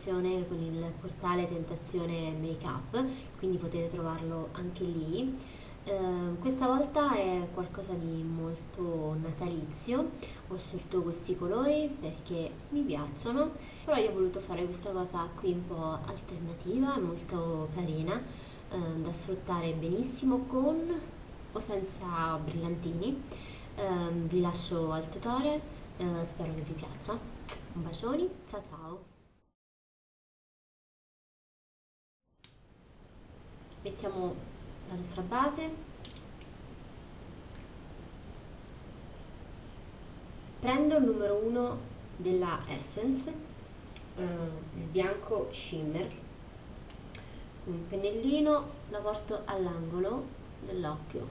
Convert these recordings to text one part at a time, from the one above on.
collaborazione con il portale Tentazione Makeup, quindi potete trovarlo anche lì. Questa volta è qualcosa di molto natalizio, ho scelto questi colori perché mi piacciono, però io ho voluto fare questa cosa qui un po' alternativa, molto carina, da sfruttare benissimo con o senza brillantini. Vi lascio al tutorial, spero che vi piaccia. Un bacione, ciao ciao! Mettiamo la nostra base, prendo il numero 1 della Essence, il bianco shimmer, un pennellino, la porto all'angolo dell'occhio.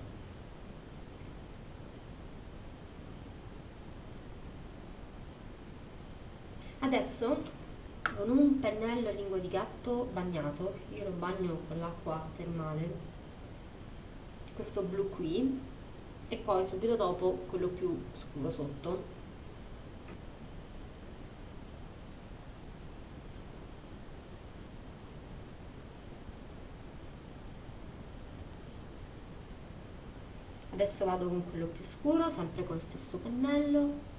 Adesso con un pennello a lingua di gatto bagnato, io lo bagno con l'acqua termale, questo blu qui, e poi subito dopo quello più scuro sotto. Adesso vado con quello più scuro, sempre con lo stesso pennello.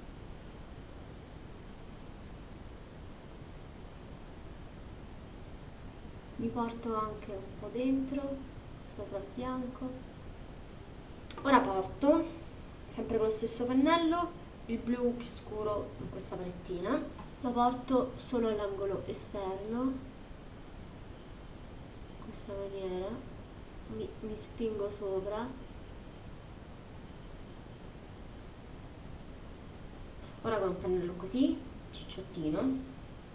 Mi porto anche un po' dentro, sopra il bianco. Ora porto, sempre con lo stesso pennello, il blu più scuro in questa palettina. Lo porto solo all'angolo esterno, in questa maniera. Mi spingo sopra. Ora con un pennello così, cicciottino,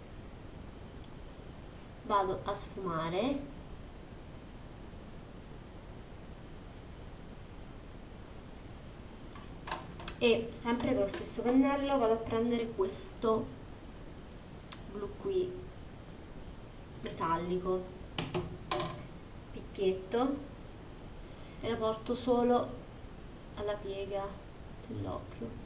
vado a sfumare e sempre con lo stesso pennello vado a prendere questo blu qui metallico, picchietto, e lo porto solo alla piega dell'occhio.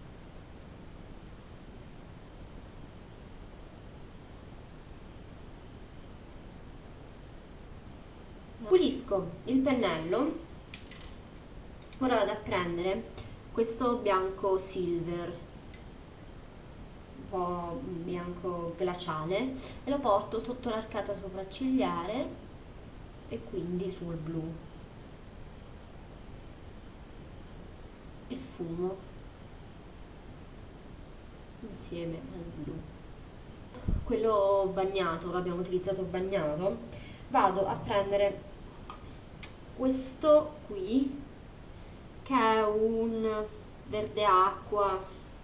Pulisco il pennello, ora vado a prendere questo bianco silver, un po' bianco glaciale, e lo porto sotto l'arcata sopraccigliare e quindi sul blu e sfumo insieme al blu. Quello bagnato, che abbiamo utilizzato bagnato, vado a prendere questo qui che è un verde acqua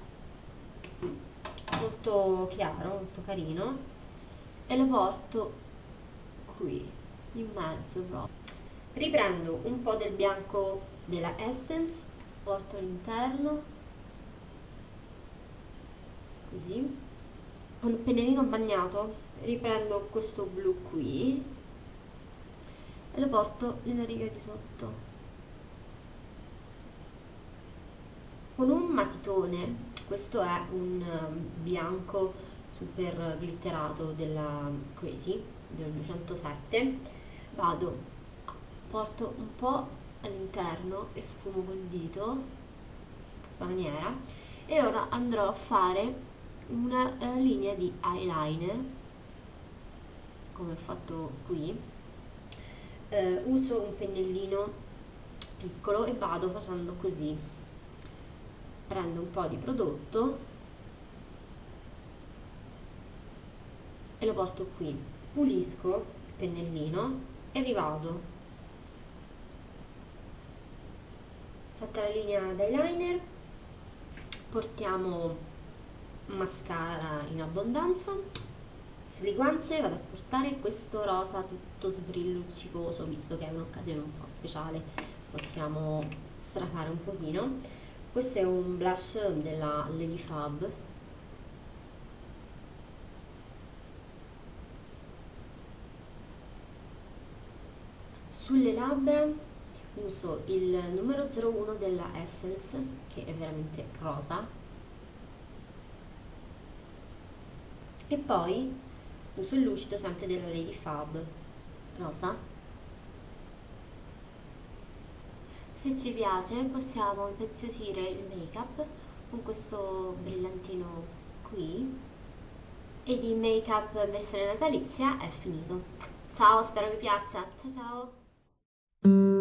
molto chiaro, molto carino, e lo porto qui in mezzo proprio. Riprendo un po' del bianco della Essence, porto all'interno così, con il pennellino bagnato riprendo questo blu qui e lo porto nella riga di sotto. Con un matitone, questo è un bianco super glitterato della Crazy del 207, porto un po' all'interno e sfumo col dito in questa maniera, e ora andrò a fare una linea di eyeliner come ho fatto qui. Uso un pennellino piccolo e vado facendo così, prendo un po' di prodotto e lo porto qui, pulisco il pennellino e rivado fatta la linea d'eyeliner. Portiamo mascara in abbondanza. Sulle guance vado a portare questo rosa tutto sbrilluccicoso, visto che è un'occasione un po' speciale, possiamo strafare un pochino. Questo è un blush della Lady Fab, sulle labbra uso il numero 01 della Essence, che è veramente rosa, e poi uso il lucido sempre della Lady Fab rosa. Se ci piace possiamo impreziosire il make-up con questo brillantino qui e di make-up versione natalizia è finito. Ciao, spero vi piaccia. Ciao ciao!